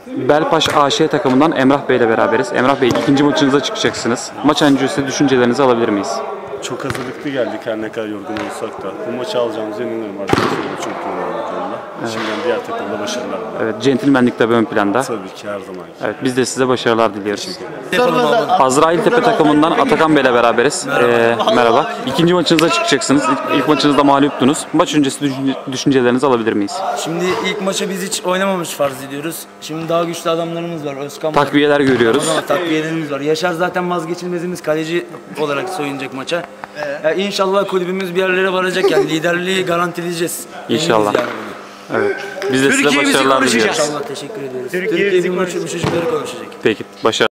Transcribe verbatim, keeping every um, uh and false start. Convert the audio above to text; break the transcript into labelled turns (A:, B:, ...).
A: Belpaş A Ş takımından Emrah Bey ile beraberiz. Emrah Bey, ikinci maçınıza çıkacaksınız. Maç öncesi düşüncelerinizi alabilir miyiz?
B: Çok hazırlıklı geldik her ne kadar yorgun olsak da. Bu maçı alacağımıza eminim, arkadaşlarım çok yoğun bu konuda. Evet. Şimdiden diğer takımda başarılar.
A: Evet, centilmenlik tabii ön planda.
B: Tabii ki, her zaman.
A: Evet, biz de size başarılar diliyoruz. Azrail Tepe takımından Atakan Bey ile beraberiz. Merhaba. Ee, merhaba. İkinci maçınıza çıkacaksınız. İlk, ilk maçınızda mağluptunuz. Maç öncesi düşünce, düşüncelerinizi alabilir miyiz?
C: Şimdi ilk maça biz hiç oynamamış farz ediyoruz. Şimdi daha güçlü adamlarımız var. Özkan var.
A: Takviyeler görüyoruz.
C: O zaman takviyelerimiz var. Yaşar zaten vazgeçilmezimiz, kaleci olarak soyunacak maça. Ya inşallah kulübümüz bir yerlere varacak, yani liderliği garantileyeceğiz.
A: İnşallah.
C: Yani
A: evet. Biz de size başarılar diliyoruz.
C: İnşallah, teşekkür ediyoruz. Türkiye, Türkiye bizim çocukları konuşacak.
A: Peki, başarılar.